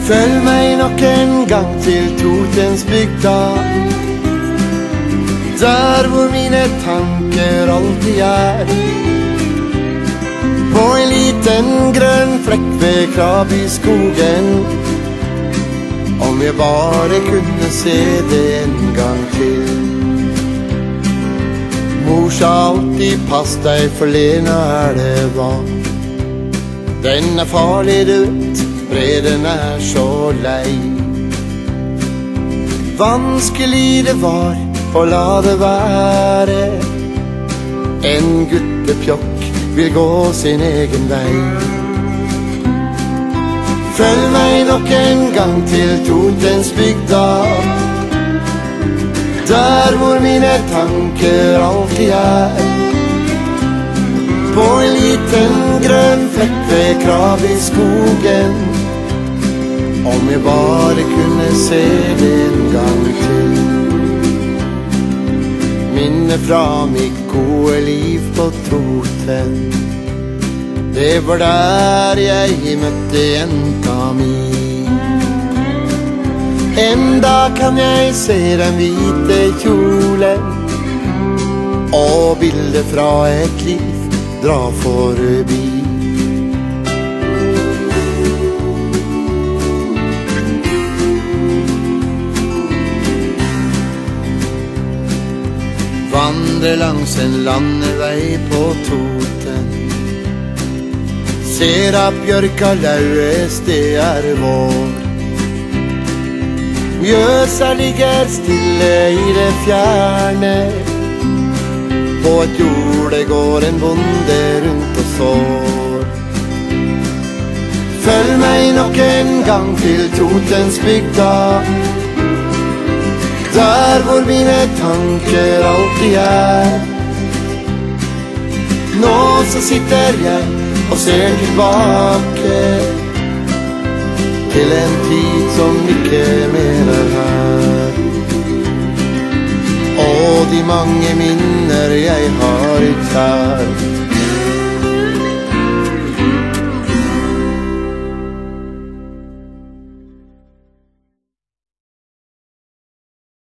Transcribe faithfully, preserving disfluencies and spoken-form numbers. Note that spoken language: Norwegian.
Følg meg nok en gang til Totensbygda, der hvor mine tanker alltid er. På en liten grønn flekk ved Krabyskogen, om jeg bare kunne se det en gang til. Mor sa alltid pass deg for Lena elva, den er farlig ut, bredden er så lei. Vanskelig det var å la det være, en guttepjokk vil gå sin egen vei. Følg meg nok en gang til Totensbygda, der hvor mine tanker alltid er. På en liten grønn flekk ved Krabyskogen, om jeg bare kunne se det en gang til. Minne fra mitt gode liv på Toten, det var der jeg møtte jenta mi. Enda kan jeg se den hvite kjolen, og bildet fra et liv dra forbi. Vandre langs en landevei på Toten, ser at bjørka laues, det er vår. Mjøsa ligger stille i det fjerne, på et jorde går en bonde rundt og sår. Følg meg nok en gang til Totensbygda, der hvor mine tanker alltid er. Nå så sitter jeg og ser tilbake til en tid som ikke mer er her, og de mange minner jeg har i kjær.